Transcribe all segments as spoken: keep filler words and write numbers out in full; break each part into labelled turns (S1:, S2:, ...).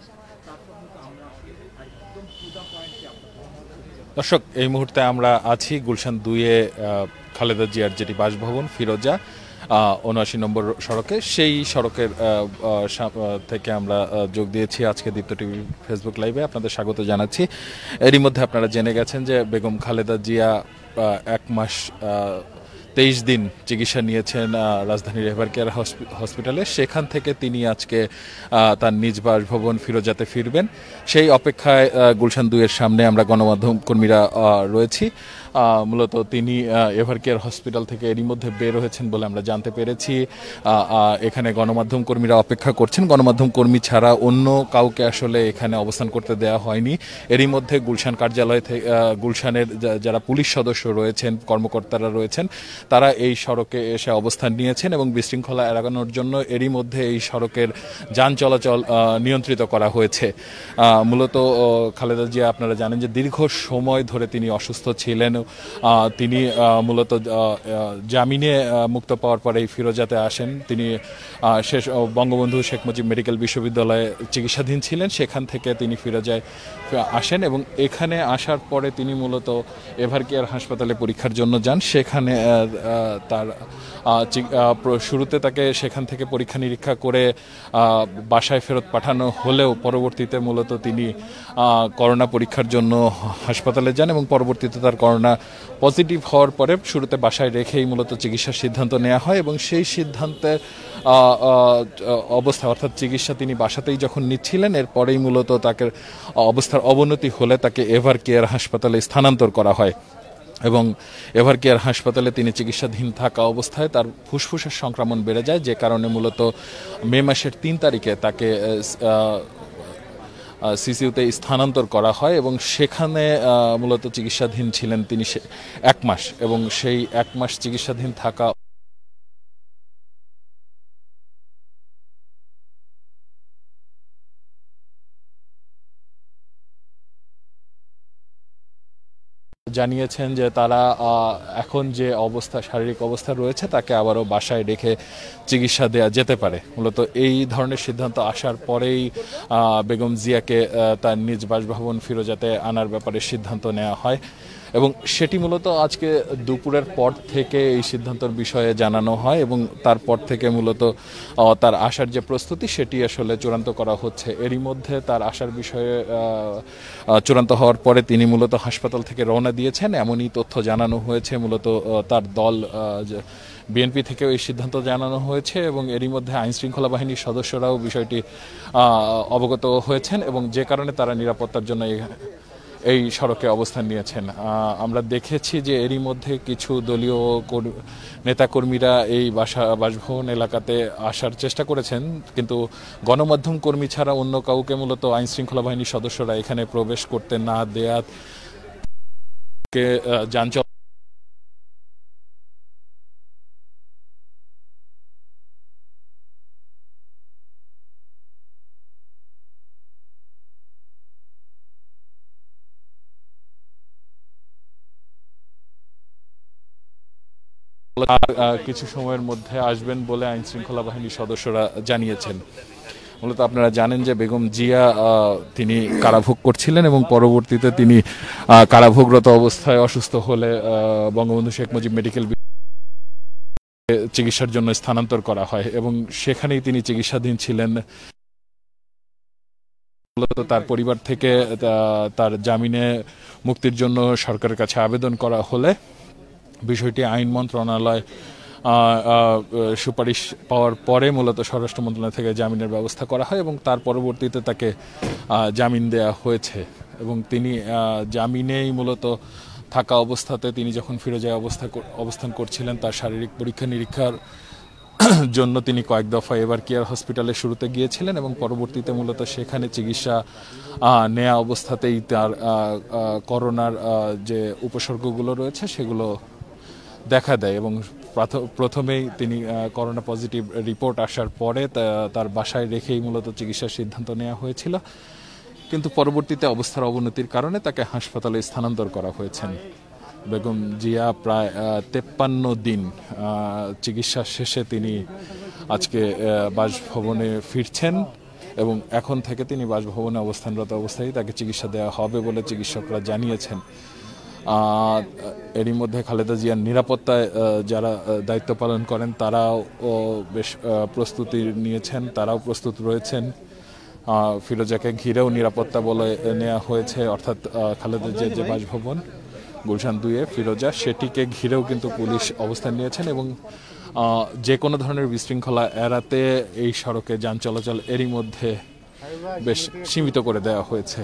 S1: দর্শক, এই মুহূর্তে আমরা আছি গুলশান দুইয়ে খালেদা জিয়ার যেটি বাসভবন ফিরোজা উনআশি নম্বর সড়কে, সেই সড়কের থেকে আমরা যোগ দিয়েছি আজকে দীপ্ত টিভি ফেসবুক লাইভে। আপনাদের স্বাগত জানাচ্ছি। এরই মধ্যে আপনারা জেনে গেছেন যে বেগম খালেদা জিয়া এক মাস তেইশ দিন চিকিৎসা নিয়েছেন রাজধানীর এভার কেয়ার হসপিটালে। সেখান থেকে তিনি আজকে তার নিজ বাসভবন ফিরোজাতে ফিরবেন। সেই অপেক্ষায় গুলশান দুইয়ের সামনে আমরা গণমাধ্যম কর্মীরা রয়েছি। মূলত তিনি এভার কেয়ার হসপিটাল থেকে এরই মধ্যে বের হয়েছেন বলে আমরা জানতে পেরেছি। এখানে গণমাধ্যম কর্মীরা অপেক্ষা করছেন। গণমাধ্যম কর্মী ছাড়া অন্য কাউকে আসলে এখানে অবস্থান করতে দেওয়া হয়নি। এরই মধ্যে গুলশান কার্যালয় থেকে গুলশানের যারা পুলিশ সদস্য রয়েছেন, কর্মকর্তারা রয়েছেন, তারা এই সড়কে এসে অবস্থান নিয়েছেন এবং বিশৃঙ্খলা এড়ানোর জন্য এরই মধ্যে এই সড়কের যান চলাচল নিয়ন্ত্রিত করা হয়েছে। মূলত খালেদা জিয়া আপনারা জানেন যে দীর্ঘ সময় ধরে তিনি অসুস্থ ছিলেন। তিনি মূলত জামিনে মুক্ত পাওয়ার পরে এই ফিরোজাতে আসেন। তিনি শেষ বঙ্গবন্ধু শেখ মুজিব মেডিকেল বিশ্ববিদ্যালয়ে চিকিৎসাধীন ছিলেন। সেখান থেকে তিনি ফিরোজায় আসেন এবং এখানে আসার পরে তিনি মূলত এভার কেয়ার হাসপাতালে পরীক্ষার জন্য যান। সেখানে তার শুরুতে তাকে সেখান থেকে পরীক্ষা নিরীক্ষা করে বাসায় ফেরত পাঠানো হলেও পরবর্তীতে মূলত তিনি করোনা পরীক্ষার জন্য হাসপাতালে যান এবং পরবর্তীতে তার করোনা পজিটিভ হওয়ার পরে শুরুতে বাসায় রেখেই মূলত চিকিৎসার সিদ্ধান্ত নেওয়া হয় এবং সেই সিদ্ধান্তের অবস্থা অর্থাৎ চিকিৎসা তিনি বাসাতেই যখন নিচ্ছিলেন, এরপরেই মূলত তাকে অবস্থার অবনতি হলে তাকে এভার কেয়ার হাসপাতালে স্থানান্তর করা হয় এবং এভার কেয়ার হাসপাতালে তিনি চিকিৎসাধীন থাকা অবস্থায় তার ফুসফুসের সংক্রমণ বেড়ে যায়, যে কারণে মূলত মে মাসের তিন তারিখে তাকে সিসিউতে স্থানান্তর করা হয় এবং সেখানে মূলত চিকিৎসাধীন ছিলেন তিনি এক মাস এবং সেই এক মাস চিকিৎসাধীন থাকা জানিয়েছেন যে তারা এখন যে অবস্থা শারীরিক অবস্থা রয়েছে তাকে আবারও বাসায় রেখে চিকিৎসা দেওয়া যেতে পারে। মূলত এই ধরনের সিদ্ধান্ত আসার পরেই বেগম জিয়াকে তার নিজ বাসভবন ফিরোজাতে আনার ব্যাপারে সিদ্ধান্ত নেওয়া হয় এবং সেটি মূলত আজকে দুপুরের পর থেকে এই সিদ্ধান্তের বিষয়ে জানানো হয় এবং তারপর থেকে মূলত তার আসার যে প্রস্তুতি সেটি আসলে চূড়ান্ত করা হচ্ছে। এরই মধ্যে তার আসার বিষয়ে চূড়ান্ত হওয়ার পরে তিনি মূলত হাসপাতাল থেকে রওনা দিয়েছেন, এমনই তথ্য জানানো হয়েছে। মূলত তার দল বিএনপি থেকেও এই সিদ্ধান্ত জানানো হয়েছে এবং এরই মধ্যে আইনশৃঙ্খলা বাহিনীর সদস্যরাও বিষয়টি অবগত হয়েছেন এবং যে কারণে তারা নিরাপত্তার জন্য এই সড়কে অবস্থান নিয়েছেন। আমরা দেখেছি যে এরই মধ্যে কিছু দলীয় নেতাকর্মীরা এই বাসা বাসভবন এলাকাতে আসার চেষ্টা করেছেন, কিন্তু গণমাধ্যম কর্মী ছাড়া অন্য কাউকে মূলত আইনশৃঙ্খলা বাহিনীর সদস্যরা এখানে প্রবেশ করতে না দেয়াকে যান কিছু সময়ের মধ্যে আসবেন বলে আইনশৃঙ্খলা বাহিনীর সদস্যরা জানিয়েছেন। মূলত আপনারা জানেন যে বেগম জিয়া তিনি কারাভোগ করছিলেন এবং পরবর্তীতে তিনি কারাভোগরত অবস্থায় অসুস্থ হলে বঙ্গবন্ধু শেখ মুজিব মেডিকেল চিকিৎসার জন্য স্থানান্তর করা হয় এবং সেখানেই তিনি চিকিৎসাধীন ছিলেন। মূলত তার পরিবার থেকে তার জামিনে মুক্তির জন্য সরকারের কাছে আবেদন করা হলে বিষয়টি আইন মন্ত্রণালয় সুপারিশ পাওয়ার পরে মূলত স্বরাষ্ট্র মন্ত্রণালয় থেকে জামিনের ব্যবস্থা করা হয় এবং তার পরবর্তীতে তাকে জামিন দেয়া হয়েছে এবং তিনি জামিনেই মূলত থাকা অবস্থাতে তিনি যখন ফিরোজায় অবস্থা অবস্থান করছিলেন তার শারীরিক পরীক্ষা নিরীক্ষার জন্য তিনি কয়েক দফা এভার কেয়ার হসপিটালে শুরুতে গিয়েছিলেন এবং পরবর্তীতে মূলত সেখানে চিকিৎসা নেয়া অবস্থাতেই তার করোনার যে উপসর্গগুলো রয়েছে সেগুলো দেখা দেয় এবং প্রথমেই তিনি করোনা পজিটিভ রিপোর্ট আসার পরে তার বাসায় রেখেই মূলত চিকিৎসার সিদ্ধান্ত নেওয়া হয়েছিল, কিন্তু পরবর্তীতে অবস্থার অবনতির কারণে তাকে হাসপাতালে স্থানান্তর করা হয়েছেন। বেগম জিয়া প্রায় তেপ্পান্ন দিন চিকিৎসা শেষে তিনি আজকে বাসভবনে ফিরছেন এবং এখন থেকে তিনি বাসভবনে অবস্থানরত অবস্থায় তাকে চিকিৎসা দেওয়া হবে বলে চিকিৎসকরা জানিয়েছেন। এরই মধ্যে খালেদা জিয়ার নিরাপত্তায় যারা দায়িত্ব পালন করেন তারাও বেশ প্রস্তুতি নিয়েছেন, তারাও প্রস্তুত রয়েছেন। ফিরোজাকে ঘিরেও নিরাপত্তা বলে নেওয়া হয়েছে, অর্থাৎ খালেদা জিয়ার যে বাসভবন গুলশান দুইয়ে ফিরোজা, সেটিকে ঘিরেও কিন্তু পুলিশ অবস্থান নিয়েছেন এবং যে কোনো ধরনের বিশৃঙ্খলা এড়াতে এই সড়কে যান চলাচল এরই মধ্যে বেশ সীমিত করে দেওয়া হয়েছে।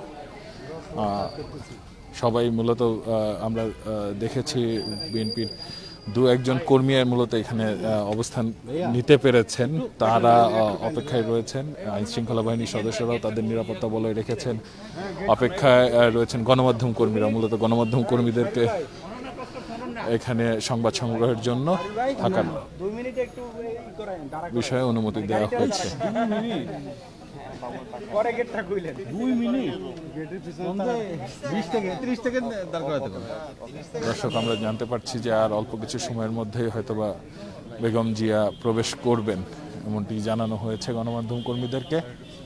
S1: সবাই মূলত আমরা দেখেছি বিএনপির দু একজন কর্মী মূলত এখানে অবস্থান নিতে পেরেছেন, তারা অপেক্ষায় রয়েছেন। আইন শৃঙ্খলা বাহিনীর সদস্যরাও তাদের নিরাপত্তা বলয় রেখেছেন, অপেক্ষায় রয়েছেন গণমাধ্যম কর্মীরা। মূলত গণমাধ্যম কর্মীদেরকে এখানে সংবাদ সংগ্রহের জন্য থাকার বিষয়ে অনুমতি দেওয়া হয়েছে। দর্শক, আমরা জানতে পারছি যে আর অল্প কিছু সময়ের মধ্যেই হয়তোবা বেগম জিয়া প্রবেশ করবেন, এমনটি জানানো হয়েছে গণমাধ্যম কর্মীদেরকে।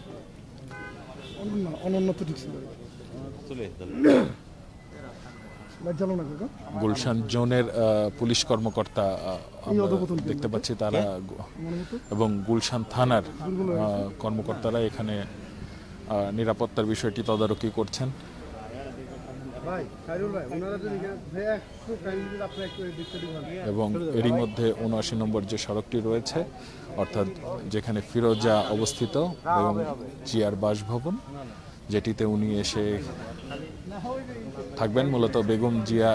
S1: গুলশান জোনের পুলিশ কর্মকর্তা দেখতে পাচ্ছি তারা এবং গুলশান থানার কর্মকর্তারা এখানে নিরাপত্তার বিষয়টি তদারকি করছেন। এবং এরই মধ্যে উনআশি নম্বর যে সড়কটি রয়েছে, অর্থাৎ যেখানে ফিরোজা অবস্থিত এবং জিয়ার বাসভবন, যেটিতে উনি এসে থাকবেন, মূলত বেগম জিয়া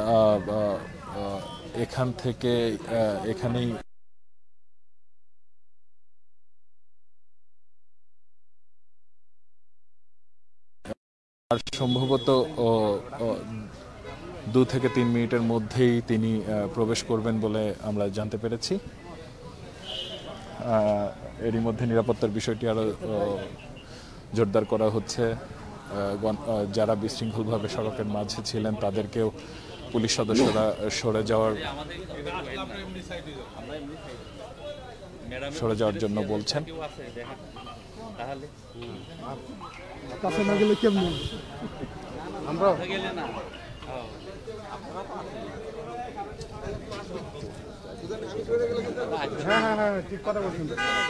S1: এখান থেকে এখানেই সম্ভবত দু থেকে তিন মিনিটের মধ্যেই তিনি প্রবেশ করবেন বলে আমরা জানতে পেরেছি। এরই মধ্যে নিরাপত্তার বিষয়টি আরো জোরদার করা হচ্ছে। যারা বিশৃঙ্খলভাবে সড়কের মাঝে ছিলেন তাদেরকেও পুলিশ সদস্যরা সরে যাওয়ার সরে যাওয়ার জন্য বলছেন। আমরা হ্যাঁ হ্যাঁ হ্যাঁ ঠিক কথা বলছেন।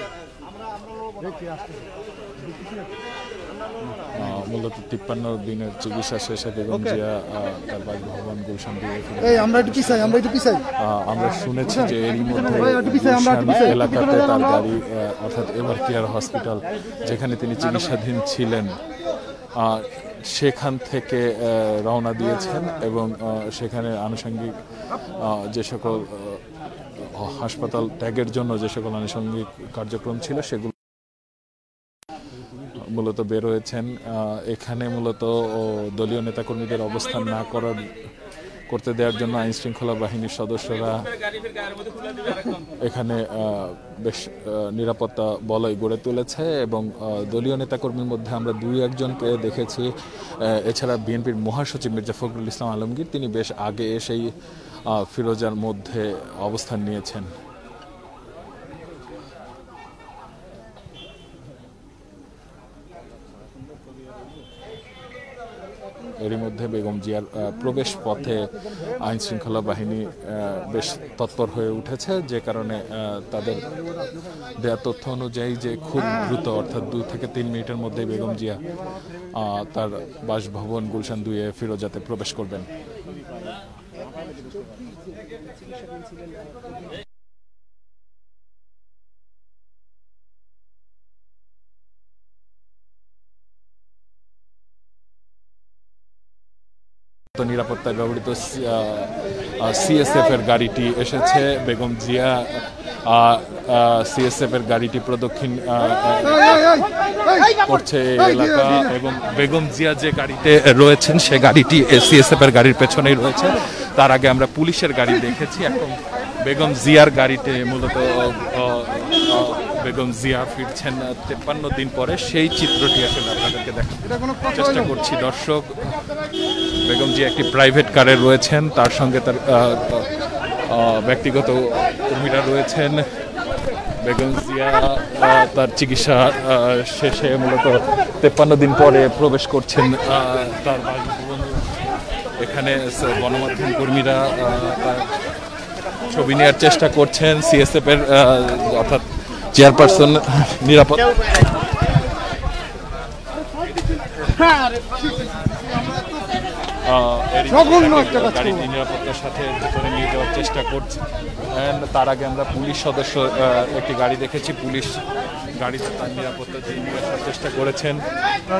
S1: মূলত তিপ্পান্ন দিনের চিকিৎসা শেষে বেগম জিয়া তার বাসভবন গুলশান দিয়ে আমরা শুনেছি যে এরই মধ্যে গুলশান এলাকাতে তার গাড়ি, অর্থাৎ এভার কেয়ার হসপিটাল যেখানে তিনি চিকিৎসাধীন ছিলেন, সেখান থেকে রওনা দিয়েছেন এবং সেখানে আনুষঙ্গিক যে সকল হাসপাতাল ত্যাগের জন্য যে সকল আনুষঙ্গিক কার্যক্রম ছিল সেগুলো মূলত বের হয়েছেন। এখানে মূলত দলীয় নেতাকর্মীদের অবস্থান না করার করতে দেওয়ার জন্য আইন শৃঙ্খলা বাহিনীর সদস্যরা এখানে বেশ নিরাপত্তা বলয় গড়ে তুলেছে এবং দলীয় নেতাকর্মীর মধ্যে আমরা দুই একজনকে দেখেছি। এছাড়া বিএনপির মহাসচিব মির্জা ফখরুল ইসলাম আলমগীর, তিনি বেশ আগে এসেই ফিরোজার মধ্যে অবস্থান নিয়েছেন। এরই মধ্যে বেগম জিয়ার প্রবেশ পথে আইন শৃঙ্খলা বাহিনী বেশ তৎপর হয়ে উঠেছে, যে কারণে তাদের দেয়া তথ্য অনুযায়ী যে খুব দ্রুত, অর্থাৎ দুই থেকে তিন মিনিটের মধ্যে বেগম জিয়া তার বাসভবন গুলশান দুইয়ে ফিরোজাতে প্রবেশ করবেন। নিরাপত্তায় ব্যবহৃত সিএসএফ এর গাড়িটি এসেছে। বেগম জিয়া সিএসএফ এর গাড়িটি প্রদক্ষিণ করছে এলাকা এবং বেগম জিয়া যে গাড়িতে রয়েছেন সে গাড়িটি সিএসএফ এর গাড়ির পেছনেই রয়েছে। তার আগে আমরা পুলিশের গাড়ি দেখেছি, এখন বেগম জিয়ার গাড়িতে মূলত বেগম জিয়া ফিরছেন তেপ্পান্ন দিন পরে, সেই চিত্রটি আসলে আপনাদেরকে দেখানোর চেষ্টা করছি। দর্শক, বেগম জিয়া একটি প্রাইভেট কারে রয়েছেন, তার সঙ্গে তার ব্যক্তিগত কর্মীরা রয়েছেন। বেগম জিয়া আহ, তার চিকিৎসা আহ, শেষে মূলত তেপ্পান্ন দিন পরে প্রবেশ করছেন আহ, তার বাসভবন। এখানে স- গণমাধ্যম কর্মীরা আহ, তার ছবি নেওয়ার চেষ্টা করছেন। সিএসএফ এর আহ, অর্থাৎ চেয়ারপারসন নিরাপদ আহ, এরই মধ্যে তাকে গাড়িটি নিরাপত্তার সাথে ভেতরে নিয়ে যাওয়ার চেষ্টা করছে। And তার আগে আমরা পুলিশ সদস্য আহ, একটি গাড়ি দেখেছি, পুলিশ গাড়িতে তার নিরাপত্তা দিয়ে নিয়ে আসার চেষ্টা করেছেন। আহ,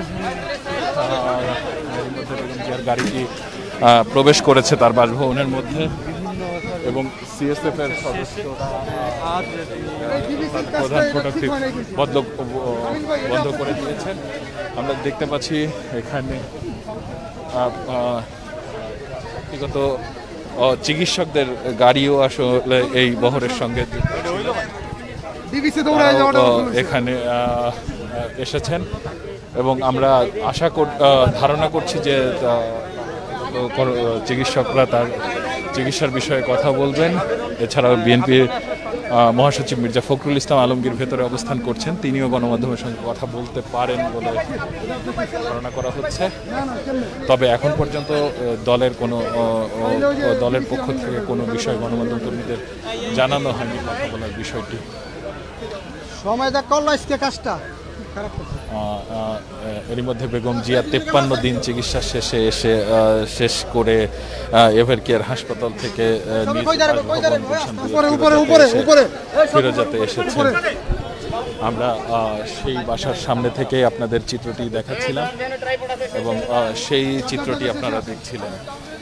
S1: এরই মধ্যে বেগম জিয়ার গাড়িটি আহ, প্রবেশ করেছে তার বাসভবনের মধ্যে এবং সিএসএফ এর সদস্যরা আহ, তার প্রধান ফটকটি বন্ধ বন্ধ করে দিয়েছেন। আমরা দেখতে পাচ্ছি এখানে আহ, আহ, ব্যক্তিগত আহ, চিকিৎসকদের গাড়িও আসলে এই বহরের সঙ্গে যুক্ত ছিল। তারাও, আহ, এখানে আহ, আহ, এসেছেন এবং আমরা আশা কর আহ, ধারণা করছি যে আহ, কোন- চিকিৎসকরা তার চিকিৎসার বিষয়ে কথা বলবেন। এছাড়াও বিএনপির মহাসচিব মির্জা ফখরুল ইসলাম আলমগীর ভেতরে অবস্থান করছেন, তিনিও গণমাধ্যমের সঙ্গে কথা বলতে পারেন বলে ধারণা করা হচ্ছে। তবে এখন পর্যন্ত আহ, দলের কোনো আহ, আহ, দলের পক্ষ থেকে কোনো বিষয় গণমাধ্যম কর্মীদের জানানো হয়নি কথা বলার বিষয়টি।
S2: সময় দেখ করলো আজকে কাজটা খারাপ করছে।
S1: আহ, আহ, এরই মধ্যে বেগম জিয়া তেপ্পান্ন দিন চিকিৎসা শেষে এসে আহ, শেষ করে এভার কেয়ার হাসপাতাল থেকে আহ, নিজ বাসভবন গুলশান দুই
S2: উপরে উপরে
S1: ফিরোজাতে
S2: উপরে
S1: এসে-
S2: উপরে
S1: ফিরোজাতে এসেছেন। আমরা আহ, সেই বাসার সামনে থেকে আপনাদের চিত্রটি দেখাচ্ছিলাম এবং আহ, সেই চিত্রটি আপনারা দেখছিলেন।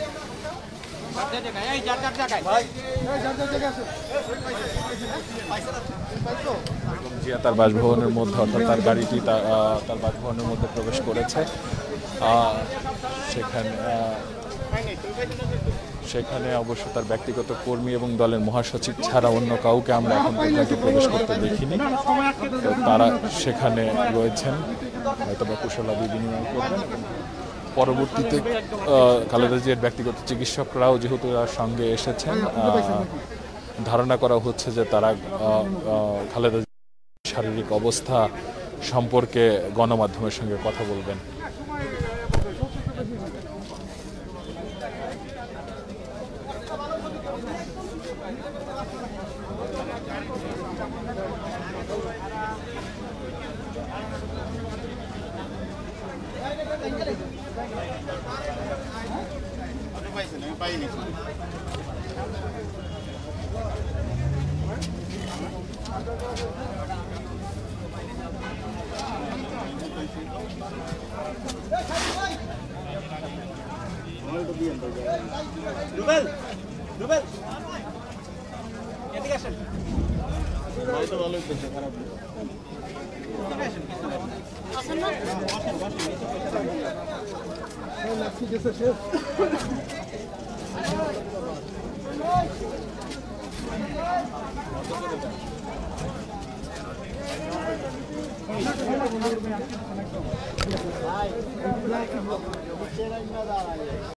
S1: বেগম জিয়া তার বাসভবনের মধ্যে অর্থাৎ তার গাড়িটি তার আহ, তার বাসভবনের মধ্যে প্রবেশ করেছে। আহ, সেখানে আহ, সেখানে অবশ্য তার ব্যক্তিগত কর্মী এবং দলের মহাসচিব ছাড়া অন্য কাউকে আমরা এখন পর্যন্ত প্রবেশ করতে দেখিনি। তো তারা সেখানে রয়েছেন, হয়তো বা কুশলাদি বিনিময় করবেন। পরবর্তীতে আহ, খালেদা জিয়ার ব্যক্তিগত চিকিৎসকরাও যেহেতু তার সঙ্গে এসেছেন, আহ, ধারণা করা হচ্ছে যে তারা আহ, আহ, খালেদা জিয়ার শারীরিক অবস্থা সম্পর্কে গণমাধ্যমের সঙ্গে কথা বলবেন।
S2: রুবেল রুবেল এদিকে আসেন।